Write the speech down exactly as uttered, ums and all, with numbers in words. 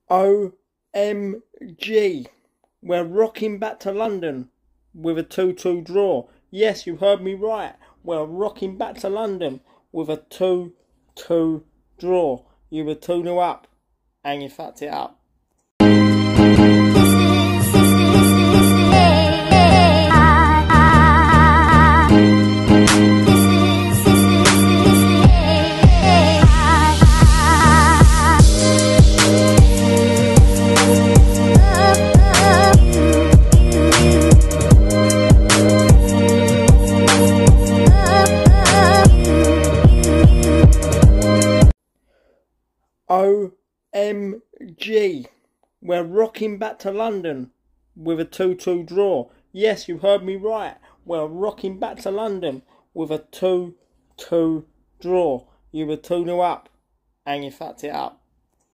O M G, we're rocking back to London with a two two draw. Yes, you heard me right. We're rocking back to London with a two two draw. You were two nil up and you fucked it up. O M G, we're rocking back to London with a two two draw. Yes, you heard me right. We're rocking back to London with a two two draw. You were two nil up and you fucked it up.